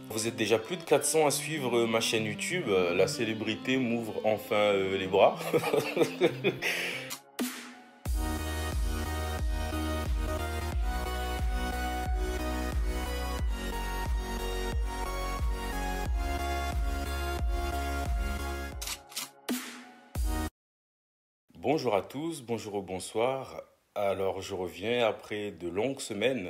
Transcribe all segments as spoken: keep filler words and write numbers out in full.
Vous êtes déjà plus de quatre cents à suivre ma chaîne YouTube. La célébrité m'ouvre enfin euh, les bras. Bonjour à tous, bonjour ou bonsoir. Alors je reviens après de longues semaines.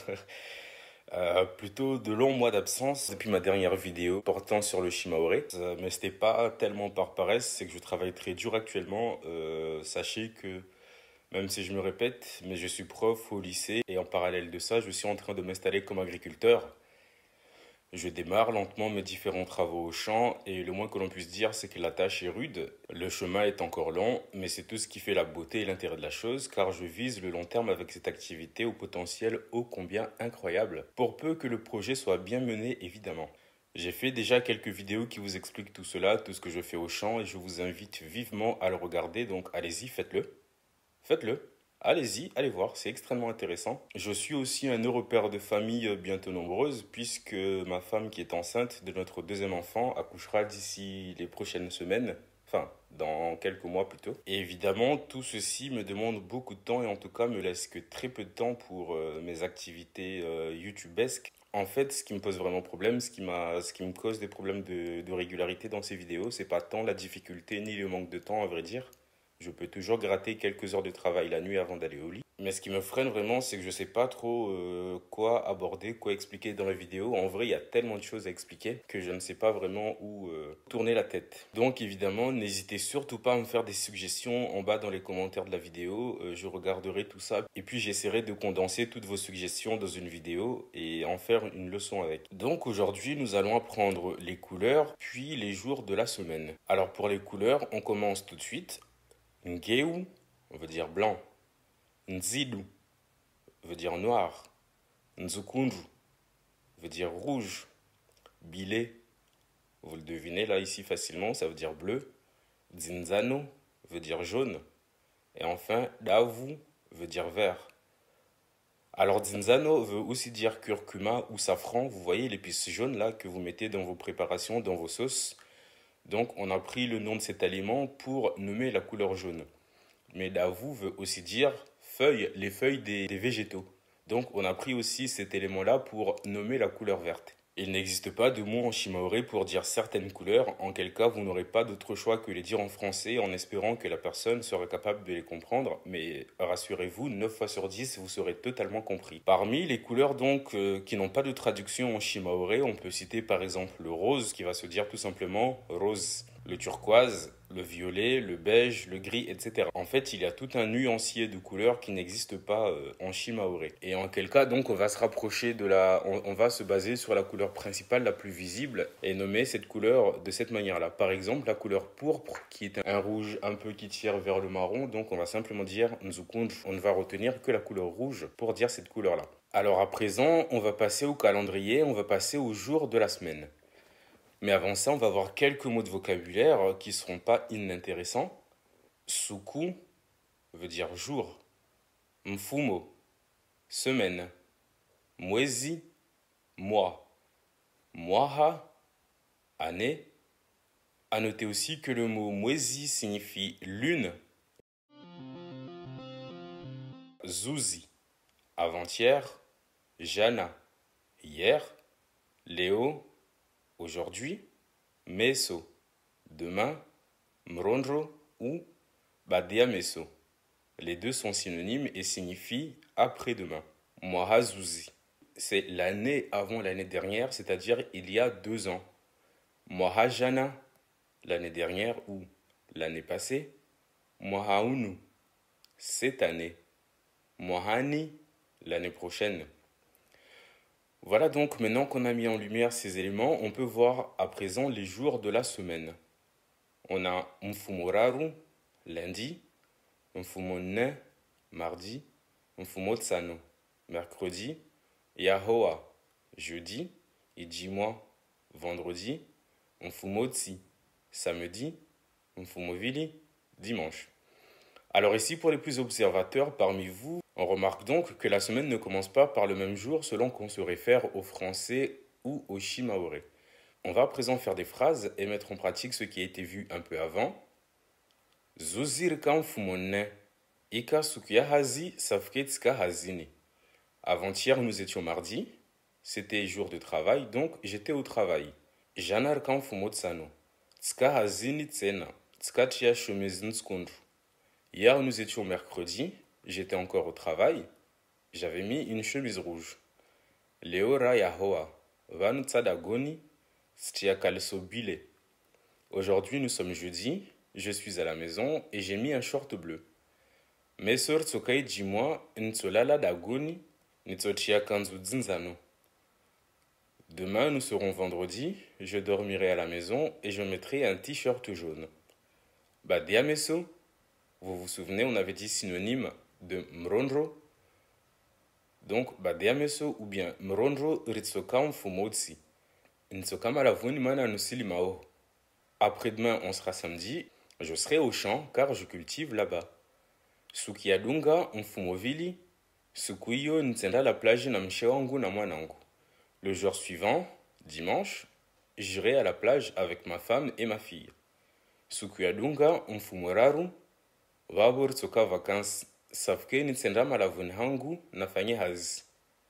Euh, plutôt de longs mois d'absence depuis ma dernière vidéo portant sur le Shimaoré. Euh, mais c'était pas tellement par paresse, c'est que je travaille très dur actuellement. Euh, sachez que, même si je me répète, mais je suis prof au lycée et en parallèle de ça, je suis en train de m'installer comme agriculteur. Je démarre lentement mes différents travaux au champ et le moins que l'on puisse dire, c'est que la tâche est rude. Le chemin est encore long, mais c'est tout ce qui fait la beauté et l'intérêt de la chose, car je vise le long terme avec cette activité au potentiel ô combien incroyable, pour peu que le projet soit bien mené évidemment. J'ai fait déjà quelques vidéos qui vous expliquent tout cela, tout ce que je fais au champ, et je vous invite vivement à le regarder, donc allez-y, faites-le. Faites-le. Allez-y, allez voir, c'est extrêmement intéressant. Je suis aussi un heureux père de famille bientôt nombreuse, puisque ma femme qui est enceinte de notre deuxième enfant accouchera d'ici les prochaines semaines, enfin dans quelques mois plutôt. Et évidemment, tout ceci me demande beaucoup de temps et en tout cas me laisse que très peu de temps pour euh, mes activités euh, youtubesques. En fait, ce qui me pose vraiment problème, ce qui m'a, ce qui me cause des problèmes de, de régularité dans ces vidéos, c'est pas tant la difficulté ni le manque de temps à vrai dire. Je peux toujours gratter quelques heures de travail la nuit avant d'aller au lit. Mais ce qui me freine vraiment, c'est que je sais pas trop euh, quoi aborder, quoi expliquer dans la vidéo. En vrai, il y a tellement de choses à expliquer que je ne sais pas vraiment où euh, tourner la tête. Donc évidemment, n'hésitez surtout pas à me faire des suggestions en bas dans les commentaires de la vidéo. Euh, je regarderai tout ça. Et puis j'essaierai de condenser toutes vos suggestions dans une vidéo et en faire une leçon avec. Donc aujourd'hui, nous allons apprendre les couleurs, puis les jours de la semaine. Alors pour les couleurs, on commence tout de suite. Ngeu veut dire blanc. Nzidu veut dire noir. Nzukunju veut dire rouge. Bilé, vous le devinez là ici facilement, ça veut dire bleu. Zinzano veut dire jaune. Et enfin, Davu veut dire vert. Alors Zinzano veut aussi dire curcuma ou safran. Vous voyez l'épice jaune là que vous mettez dans vos préparations, dans vos sauces. Donc on a pris le nom de cet aliment pour nommer la couleur jaune. Mais Davu veut aussi dire feuilles, les feuilles des, des végétaux. Donc on a pris aussi cet élément-là pour nommer la couleur verte. Il n'existe pas de mot en shimaoré pour dire certaines couleurs, en quel cas vous n'aurez pas d'autre choix que les dire en français en espérant que la personne sera capable de les comprendre, mais rassurez-vous, neuf fois sur dix, vous serez totalement compris. Parmi les couleurs donc euh, qui n'ont pas de traduction en shimaoré, on peut citer par exemple le rose qui va se dire tout simplement rose, le turquoise, le violet, le beige, le gris, et cetera. En fait, il y a tout un nuancier de couleurs qui n'existe pas euh, en shimaoré. Et en quel cas, donc, on va se rapprocher de la... On, on va se baser sur la couleur principale, la plus visible, et nommer cette couleur de cette manière-là. Par exemple, la couleur pourpre, qui est un rouge un peu qui tire vers le marron, donc on va simplement dire nzukunj. On ne va retenir que la couleur rouge pour dire cette couleur-là. Alors à présent, on va passer au calendrier, on va passer au jour de la semaine. Mais avant ça, on va voir quelques mots de vocabulaire qui ne seront pas inintéressants. Suku veut dire jour. Mfumo, semaine. Mwezi, mois. Mwaha, année. À noter aussi que le mot mwezi signifie lune. Zuzi, avant-hier. Jana, hier. Léo, aujourd'hui. Meso, demain. Mronjo ou Badia Meso. Les deux sont synonymes et signifient après-demain. Mwahazuzi, c'est l'année avant l'année dernière, c'est-à-dire il y a deux ans. Mwahajana, l'année dernière ou l'année passée. Mwahaunu, cette année. Mwahani, l'année prochaine. Voilà donc, maintenant qu'on a mis en lumière ces éléments, on peut voir à présent les jours de la semaine. On a Mfumoraru, lundi. Mfumone, mardi. Mfumotsano, mercredi. Yahoa, jeudi. Ijimwa, vendredi. Mfumotsi, samedi. Mfumovili, dimanche. Alors ici, pour les plus observateurs parmi vous, on remarque donc que la semaine ne commence pas par le même jour selon qu'on se réfère au français ou au shimaore. On va à présent faire des phrases et mettre en pratique ce qui a été vu un peu avant. Zuzir kamfumone, ika sukuya hazi safketska hazini. Avant-hier, nous étions mardi. C'était jour de travail, donc j'étais au travail. Janar kamfumotsano, tska hazini tsena, tska tia shomezin skundru. Hier, nous étions mercredi. J'étais encore au travail. J'avais mis une chemise rouge. Leora yahoa, vanu tsadagoni, stia kalsobile. Aujourd'hui, nous sommes jeudi. Je suis à la maison et j'ai mis un short bleu. Mesor tsokai jimwa ntsolala dagoni, nitsochia kanzu dzinzano. Demain, nous serons vendredi. Je dormirai à la maison et je mettrai un t-shirt jaune. Badiameso. Vous vous souvenez, on avait dit synonyme de mronro. Donc, badiameso ou bien mronro ritsokam fumotsi. Nsokam alavuni mana nusili mao. Après-demain, on sera samedi. Je serai au champ car je cultive là-bas. Sukiadunga mfumovili. Sukuyo ntenda la plage na mshewangu na mwanangu. Le jour suivant, dimanche, j'irai à la plage avec ma femme et ma fille. Sukiadunga mfumoraru. Vabur tsoka vacances safke nitsenda malavuni hangu nafanye hazi.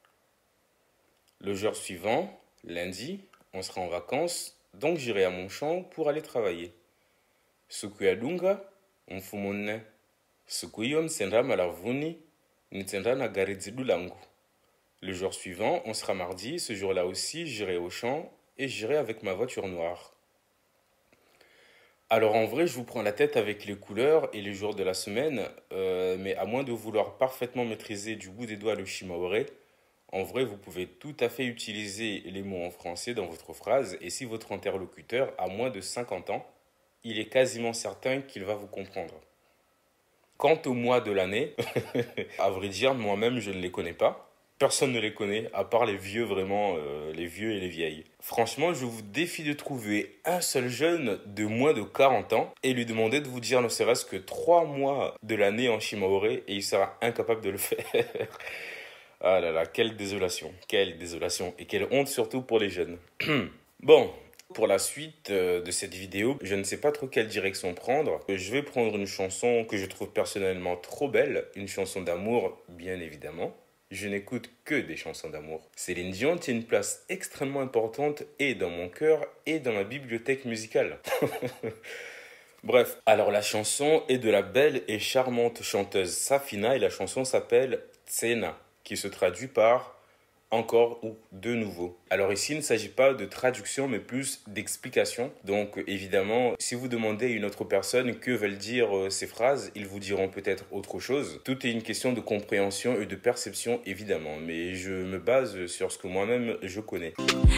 Le jour suivant, lundi, on sera en vacances, donc j'irai à mon champ pour aller travailler. Sukuyadunga, mfumone. Sukuyo mtsenda malavuni nitsenda na garidzidu langu. Le jour suivant, on sera mardi, ce jour-là aussi, j'irai au champ et j'irai avec ma voiture noire. Alors en vrai, je vous prends la tête avec les couleurs et les jours de la semaine, euh, mais à moins de vouloir parfaitement maîtriser du bout des doigts le shimaore, en vrai, vous pouvez tout à fait utiliser les mots en français dans votre phrase, et si votre interlocuteur a moins de cinquante ans, il est quasiment certain qu'il va vous comprendre. Quant aux mois de l'année, à vrai dire, moi-même, je ne les connais pas. Personne ne les connaît, à part les vieux, vraiment, euh, les vieux et les vieilles. Franchement, je vous défie de trouver un seul jeune de moins de quarante ans et lui demander de vous dire ne serait-ce que trois mois de l'année en shimaore et il sera incapable de le faire. Ah là là, quelle désolation, quelle désolation et quelle honte surtout pour les jeunes. Bon, pour la suite euh, de cette vidéo, je ne sais pas trop quelle direction prendre. Je vais prendre une chanson que je trouve personnellement trop belle, une chanson d'amour, bien évidemment. Je n'écoute que des chansons d'amour. Céline Dion tient une place extrêmement importante et dans mon cœur et dans ma bibliothèque musicale. Bref, alors la chanson est de la belle et charmante chanteuse Safina et la chanson s'appelle Tsena, qui se traduit par encore ou de nouveau. Alors ici, il ne s'agit pas de traduction, mais plus d'explication. Donc évidemment, si vous demandez à une autre personne que veulent dire euh, ces phrases, ils vous diront peut-être autre chose. Tout est une question de compréhension et de perception, évidemment. Mais je me base sur ce que moi-même je connais.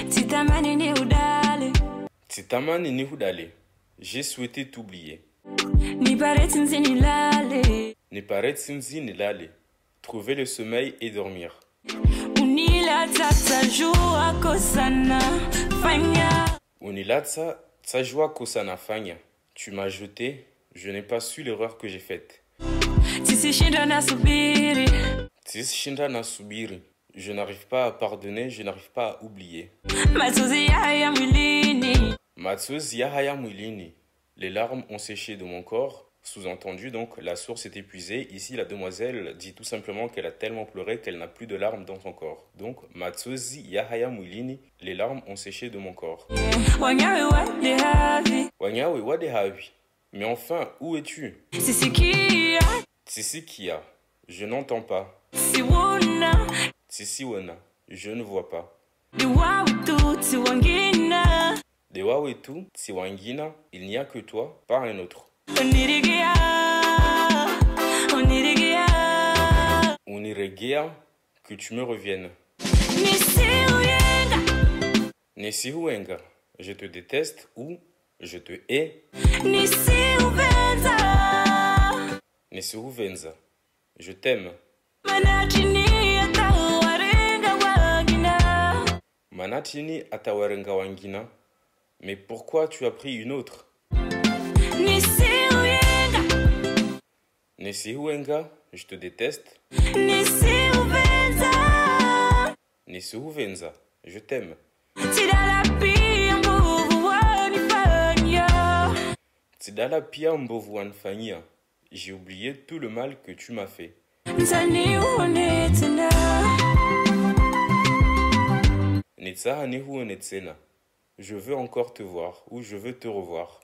Tsitamani ni hudale. J'ai souhaité t'oublier. Ni paret sinzi ni lale. Trouver le sommeil et dormir. Unilatsa tsajua kosana fanya. Tu m'as jeté, je n'ai pas su l'erreur que j'ai faite. Tisishinda na subiri. Je n'arrive pas à pardonner, je n'arrive pas à oublier. Matsuzi yahaya mwilini. Les larmes ont séché de mon corps. Sous-entendu, donc, la source est épuisée. Ici, la demoiselle dit tout simplement qu'elle a tellement pleuré qu'elle n'a plus de larmes dans son corps. Donc, Matsuzi yahaya mwilini, les larmes ont séché de mon corps. Wanyawe wadehavi. Mais enfin, où es-tu? Tsisikia. Je n'entends pas. Tsisiwona. Je ne vois pas. Dewawetu tsiwangina. Il n'y a que toi, pas un autre. Uniregea, que tu me reviennes. Nesihuenga, je te déteste ou je te hais. Nesihuvenza, je t'aime. Manatini atawarenga wangina. Mais pourquoi tu as pris une autre? Nesihuenga, je te déteste. Nesihuvenza, je t'aime. Tidala pia mbovu wanfanyia. J'ai oublié tout le mal que tu m'as fait. Netsa nehu onetsena. Je veux encore te voir ou je veux te revoir.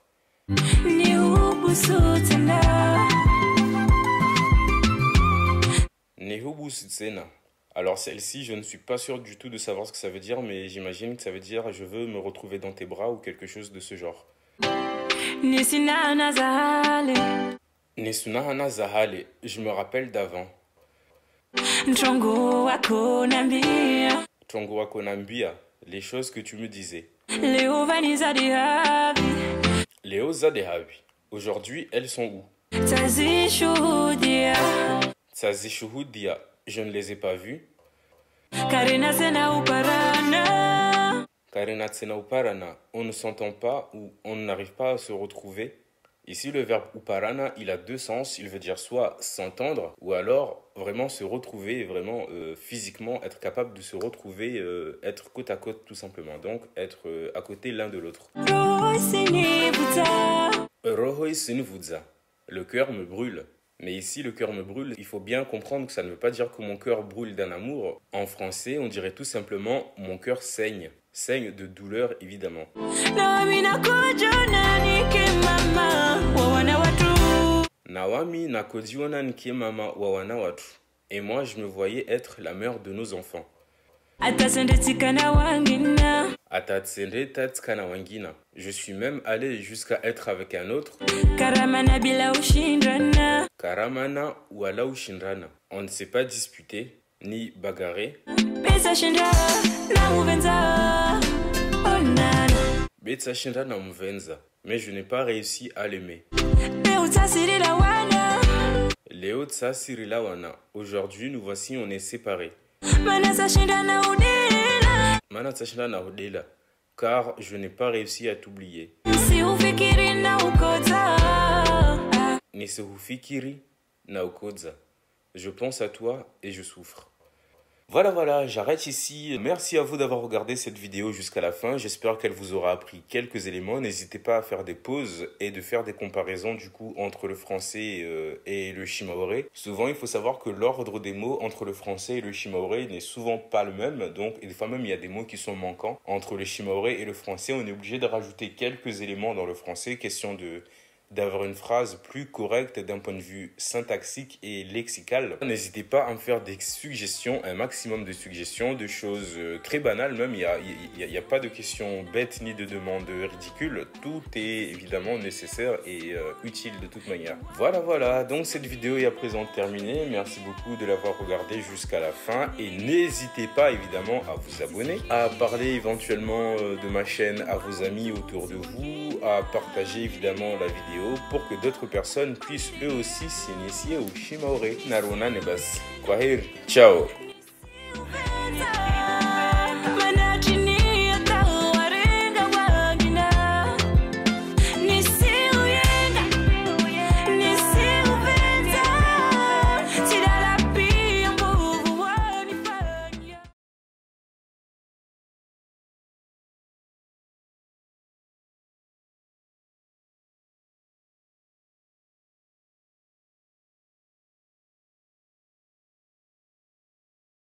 Nehubu Sutsena. Alors celle-ci, je ne suis pas sûr du tout de savoir ce que ça veut dire, mais j'imagine que ça veut dire je veux me retrouver dans tes bras ou quelque chose de ce genre. Nesunahana Zahale, je me rappelle d'avant. Trongo wako nambia, les choses que tu me disais. Léo Zadehavi. Aujourd'hui, elles sont où? Tsazishuhudia, je ne les ai pas vues. Karina Tsena Uparana, on ne s'entend pas ou on n'arrive pas à se retrouver. Ici, le verbe uparana, il a deux sens. Il veut dire soit s'entendre ou alors vraiment se retrouver, vraiment euh, physiquement être capable de se retrouver, euh, être côte à côte tout simplement. Donc, être euh, à côté l'un de l'autre. Rohoi Sinvudza. Le cœur me brûle. Mais ici, le cœur me brûle, il faut bien comprendre que ça ne veut pas dire que mon cœur brûle d'un amour. En français, on dirait tout simplement « mon cœur saigne ». Saigne de douleur, évidemment. Nawami nakojiona nke mama wa wana watu. Et moi, je me voyais être la mère de nos enfants. Atatsende tatskana wangina. Je suis même allé jusqu'à être avec un autre. Karamana bila ushindrana. Karamana wala ushindrana. On ne s'est pas disputé ni bagarré. Betsa shindra na muvenza. Oh nana. Betsa shindra na muvenza. Mais je n'ai pas réussi à l'aimer. Léo Tsa Sirilawana. Aujourd'hui, nous voici, on est séparés. Car je n'ai pas réussi à t'oublier. Je pense à toi et je souffre. Voilà, voilà, j'arrête ici. Merci à vous d'avoir regardé cette vidéo jusqu'à la fin. J'espère qu'elle vous aura appris quelques éléments. N'hésitez pas à faire des pauses et de faire des comparaisons du coup entre le français euh, et le shimaore. Souvent, il faut savoir que l'ordre des mots entre le français et le shimaore n'est souvent pas le même. Donc, et des fois même, il y a des mots qui sont manquants. Entre le shimaore et le français, on est obligé de rajouter quelques éléments dans le français. Question de... d'avoir une phrase plus correcte d'un point de vue syntaxique et lexical. N'hésitez pas à me faire des suggestions, un maximum de suggestions, de choses très banales même. Il n'y a, il y a, il y a pas de questions bêtes ni de demandes ridicules. Tout est évidemment nécessaire et euh, utile de toute manière. Voilà, voilà. Donc cette vidéo est à présent terminée. Merci beaucoup de l'avoir regardée jusqu'à la fin. Et n'hésitez pas évidemment à vous abonner, à parler éventuellement de ma chaîne à vos amis autour de vous, à partager évidemment la vidéo pour que d'autres personnes puissent eux aussi s'initier au shimaore. Naruna nebas. Kwaheri. Ciao.